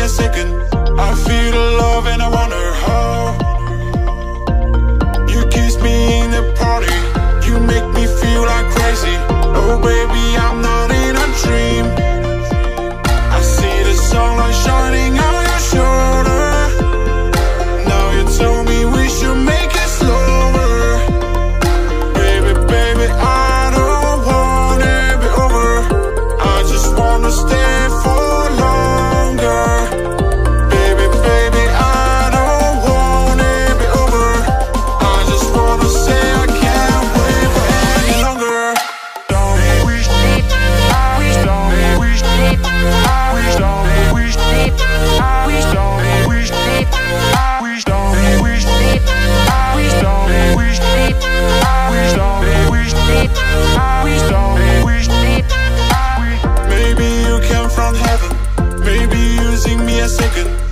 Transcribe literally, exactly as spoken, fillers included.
a second. I feel the love and I wonder how. You kiss me in the party, you make me feel like crazy. Oh baby, I'm not in a dream. I see the sunlight shining on your shoulder. Now you tell me we should make it slower. Baby, baby, I don't want it be over. I just wanna stay for longer. Baby, baby, I don't want it be over. I just wanna say I can't wait for any longer. Don't wish, I wish, don't wish, I wish, don't wish, I wish, don't wish, I wish, don't wish, I wish, don't wish, I wish, don't wish, I wish, don't wish, I wish. Maybe you came from heaven, maybe using me a second.